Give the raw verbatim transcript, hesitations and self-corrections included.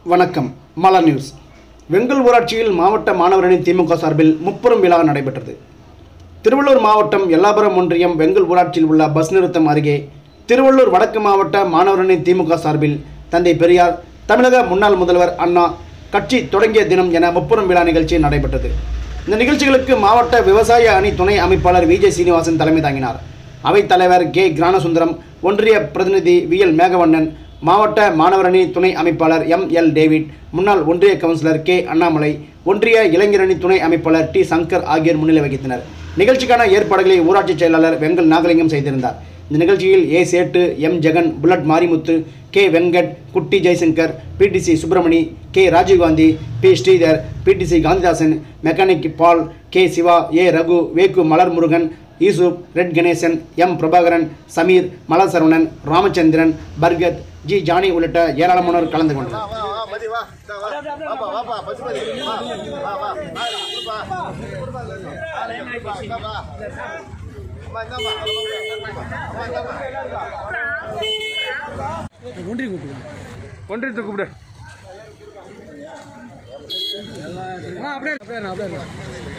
வணக்கம். மலர் நியூஸ். வெங்கல் ஊராட்சியில் மாவட்ட மாணவரணி திமுக சார்பில் முப்பெரும் விழா நடைபெற்றது. திருவள்ளூர் மாவட்டம் எல்லாபுரம் ஒன்றியம் வெங்கல் ஊராட்சியில் உள்ள பஸ் நிறுத்தம் அருகே திருவள்ளூர் வடக்கு மாவட்ட மாணவரணி திமுக சார்பில் தந்தை பெரியார், தமிழக முன்னாள் முதல்வர் அண்ணா கட்சி தொடங்கிய தினம் என முப்பெரும் விழா நிகழ்ச்சி நடைபெற்றது. இந்த நிகழ்ச்சிகளுக்கு மாவட்ட விவசாய அணி துணை அமைப்பாளர் விஜய் சீனிவாசன் தலைமை தாங்கினார். அவைத் தலைவர் கே கிரானசுந்தரம், ஒன்றிய பிரதிநிதி வி எல் மேகவண்ணன், மாவட்ட மாணவரணி துணை அமைப்பாளர் எம் எல் டேவிட், முன்னாள் ஒன்றிய கவுன்சிலர் கே அண்ணாமலை, ஒன்றிய இளைஞரணி துணை அமைப்பாளர் டி சங்கர் ஆகியோர் முன்னிலை வகித்தனர். நிகழ்ச்சிக்கான ஏற்பாடுகளை ஊராட்சி செயலாளர் வெங்கல் நாகலிங்கம் செய்திருந்தார். இந்த நிகழ்ச்சியில் A Settu, M Jagan, bullet Marimuthu, K Venkat, Kutty Jaishankar, PTC Subramani, K Rajiv Gandhi, P Sridhar, PTC Gandhidasan, mechanic Paul, K Siva, A Raghu, வேக்கு Malar Murugan, Yusuf, red Ganesan, M Prabhakaran, Sameer, Malar Saravanan, Ramachandran, Barkath, G Johnny உள்ளிட்ட ஏராளமானோர் கலந்து கொண்டனர். ஒன்றியத்தை கூப்பிடு. அப்படியே அப்படியே